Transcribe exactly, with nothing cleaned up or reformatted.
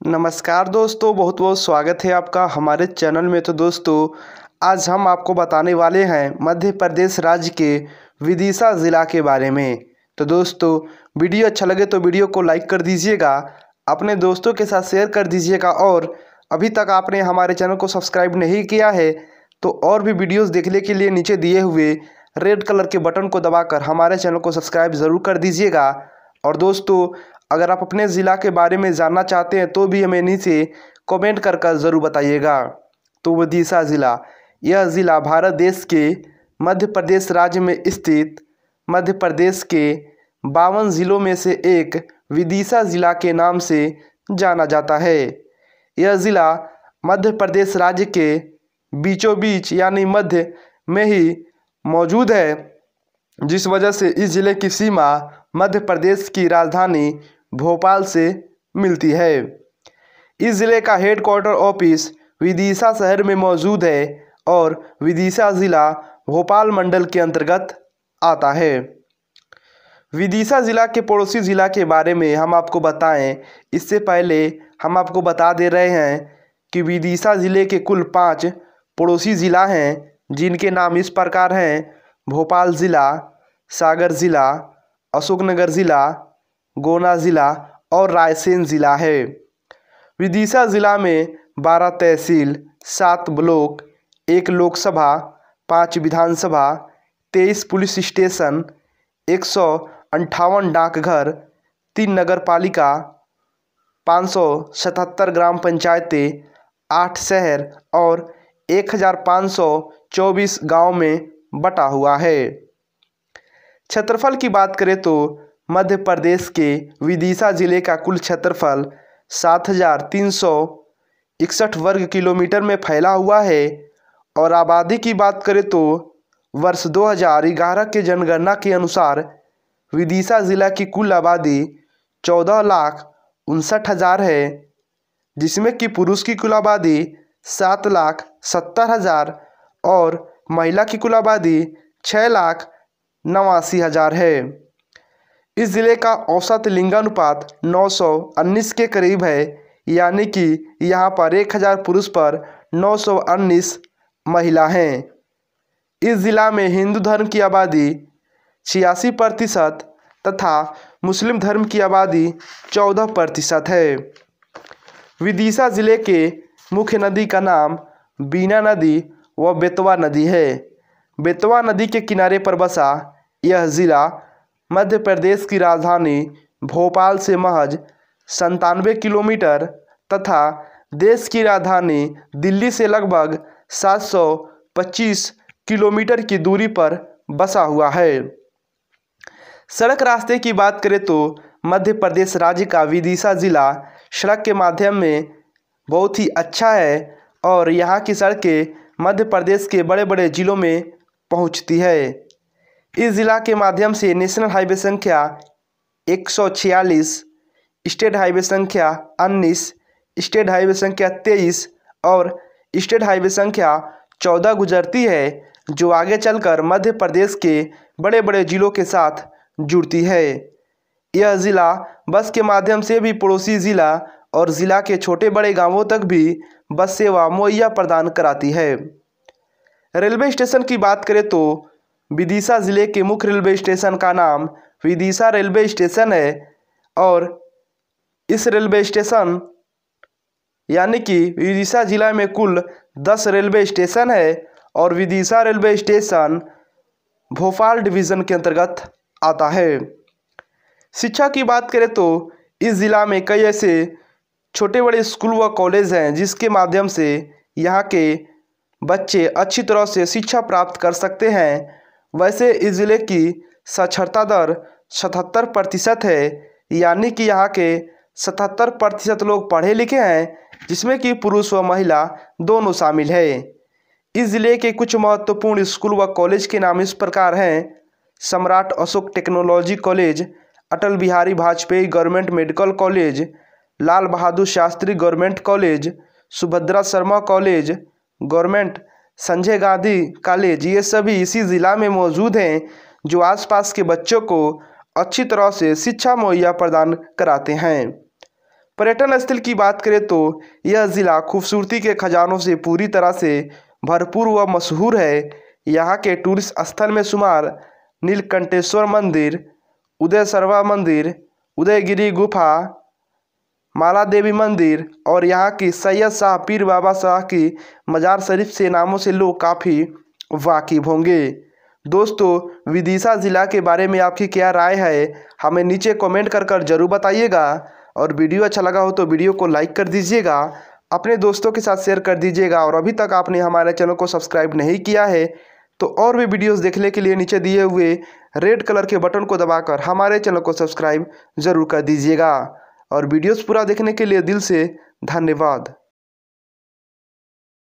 नमस्कार दोस्तों, बहुत बहुत स्वागत है आपका हमारे चैनल में। तो दोस्तों, आज हम आपको बताने वाले हैं मध्य प्रदेश राज्य के विदिशा ज़िला के बारे में। तो दोस्तों, वीडियो अच्छा लगे तो वीडियो को लाइक कर दीजिएगा, अपने दोस्तों के साथ शेयर कर दीजिएगा और अभी तक आपने हमारे चैनल को सब्सक्राइब नहीं किया है तो और भी वीडियोस देखने के लिए नीचे दिए हुए रेड कलर के बटन को दबाकर हमारे चैनल को सब्सक्राइब ज़रूर कर दीजिएगा। और दोस्तों, अगर आप अपने ज़िला के बारे में जानना चाहते हैं तो भी हमें नीचे कमेंट कर कर ज़रूर बताइएगा। तो विदिशा ज़िला, यह ज़िला भारत देश के मध्य प्रदेश राज्य में स्थित मध्य प्रदेश के बावन ज़िलों में से एक विदिशा ज़िला के नाम से जाना जाता है। यह ज़िला मध्य प्रदेश राज्य के बीचों बीच यानी मध्य में ही मौजूद है, जिस वजह से इस ज़िले की सीमा मध्य प्रदेश की राजधानी भोपाल से मिलती है। इस ज़िले का हेडक्वार्टर ऑफिस विदिशा शहर में मौजूद है और विदिशा ज़िला भोपाल मंडल के अंतर्गत आता है। विदिशा ज़िला के पड़ोसी ज़िला के बारे में हम आपको बताएं, इससे पहले हम आपको बता दे रहे हैं कि विदिशा ज़िले के कुल पाँच पड़ोसी ज़िला हैं, जिनके नाम इस प्रकार हैं: भोपाल ज़िला, सागर ज़िला, अशोकनगर ज़िला, गुना ज़िला और रायसेन ज़िला है। विदिशा ज़िला में बारह तहसील, सात ब्लॉक, एक लोकसभा, पाँच विधानसभा, तेईस पुलिस स्टेशन, एक सौ अंठावन डाकघर, तीन नगर पालिका, पाँच सौ सतहत्तर ग्राम पंचायतें, आठ शहर और एक हज़ार पाँच सौ चौबीस गाँव में बटा हुआ है। क्षेत्रफल की बात करें तो मध्य प्रदेश के विदिशा ज़िले का कुल क्षेत्रफल सात हज़ार तीन सौ इकसठ वर्ग किलोमीटर में फैला हुआ है और आबादी की बात करें तो वर्ष दो हज़ार ग्यारह के जनगणना के अनुसार विदिशा ज़िला की कुल आबादी चौदह लाख उनसठ हज़ार है, जिसमें कि पुरुष की कुल आबादी सात लाख सत्तर हज़ार और महिला की कुल आबादी छः लाख नवासी हज़ार है। इस ज़िले का औसत लिंगानुपात नौ सौ उन्नीस के करीब है, यानी कि यहाँ पर एक हज़ार पुरुष पर नौ सौ उन्नीस महिला हैं। इस ज़िला में हिंदू धर्म की आबादी छियासी प्रतिशत तथा मुस्लिम धर्म की आबादी चौदह प्रतिशत है। विदिशा ज़िले के मुख्य नदी का नाम बीना नदी व बेतवा नदी है। बेतवा नदी के किनारे पर बसा यह ज़िला मध्य प्रदेश की राजधानी भोपाल से महज संतानवे किलोमीटर तथा देश की राजधानी दिल्ली से लगभग सात सौ पच्चीस किलोमीटर की दूरी पर बसा हुआ है। सड़क रास्ते की बात करें तो मध्य प्रदेश राज्य का विदिशा ज़िला सड़क के माध्यम में बहुत ही अच्छा है और यहाँ की सड़कें मध्य प्रदेश के बड़े बड़े ज़िलों में पहुँचती है। इस ज़िला के माध्यम से नेशनल हाईवे संख्या एक सौ छियालीस, स्टेट हाईवे संख्या उन्नीस, स्टेट हाईवे संख्या तेईस और स्टेट हाईवे संख्या चौदह गुजरती है, जो आगे चलकर मध्य प्रदेश के बड़े बड़े ज़िलों के साथ जुड़ती है। यह ज़िला बस के माध्यम से भी पड़ोसी ज़िला और ज़िला के छोटे बड़े गांवों तक भी बस सेवा मुहैया प्रदान कराती है। रेलवे स्टेशन की बात करें तो विदिशा ज़िले के मुख्य रेलवे स्टेशन का नाम विदिशा रेलवे स्टेशन है और इस रेलवे स्टेशन यानी कि विदिशा ज़िला में कुल दस रेलवे स्टेशन है और Vidisha railway station Bhopal division के अंतर्गत आता है। शिक्षा की बात करें तो इस ज़िला में कई ऐसे छोटे बड़े स्कूल व कॉलेज हैं जिसके माध्यम से यहाँ के बच्चे अच्छी तरह से शिक्षा प्राप्त कर सकते हैं। वैसे इस ज़िले की साक्षरता दर सतहत्तर प्रतिशत है, यानी कि यहाँ के सतहत्तर प्रतिशत लोग पढ़े लिखे हैं, जिसमें कि पुरुष व महिला दोनों शामिल है। इस ज़िले के कुछ महत्वपूर्ण स्कूल व कॉलेज के नाम इस प्रकार हैं: Samrat Ashok technology college, Atal Bihari Vajpayee government medical college, Lal Bahadur Shastri government college, Subhadra Sharma college, government Sanjay Gandhi college. ये सभी इसी ज़िला में मौजूद हैं, जो आसपास के बच्चों को अच्छी तरह से शिक्षा मुहैया प्रदान कराते हैं। पर्यटन स्थल की बात करें तो यह ज़िला खूबसूरती के खजानों से पूरी तरह से भरपूर व मशहूर है। यहाँ के टूरिस्ट स्थल में शुमार नीलकंठेश्वर मंदिर, उदय सरवा मंदिर, उदयगिरी गुफा, माला देवी मंदिर और यहाँ की सैयद शाह पीर बाबा शाह की मजार शरीफ से नामों से लोग काफ़ी वाकिफ होंगे। दोस्तों, विदिशा ज़िला के बारे में आपकी क्या राय है, हमें नीचे कमेंट कर कर ज़रूर बताइएगा। और वीडियो अच्छा लगा हो तो वीडियो को लाइक कर दीजिएगा, अपने दोस्तों के साथ शेयर कर दीजिएगा। और अभी तक आपने हमारे चैनल को सब्सक्राइब नहीं किया है तो और भी वीडियोस देखने के लिए नीचे दिए हुए रेड कलर के बटन को दबाकर हमारे चैनल को सब्सक्राइब ज़रूर कर दीजिएगा। और वीडियोस पूरा देखने के लिए दिल से धन्यवाद।